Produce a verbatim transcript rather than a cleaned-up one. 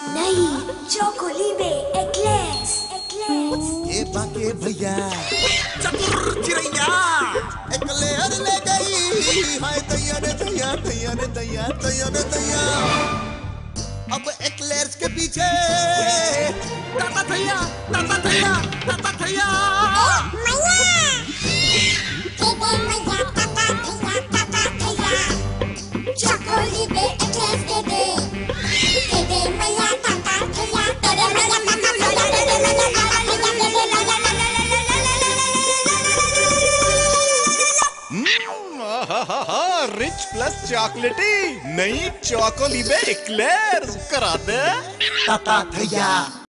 नहीं, चोकोलीबे eclairs, eclairs. ये बाके भैया चतुर चिड़ैया एक्लेयर ले गई, हाय दैया ने दैया दैया ने दैया दैया ने दैया। अब एक्लेयर्स के पीछे ताता थैया, ताता थैया, ताता थैया। चोकोलीबे एक्लेयर्स दे दे, दे दे मैया ताता थैया, दे दे मैया ताता थैया, दे दे मैया ताता थैया, दे दे ला ला ला ला ला ला ला ला ला ला। रिच प्लस चॉकलेटी नई चोकोलीबे एक्लेयर्स करा दे ताता थैया।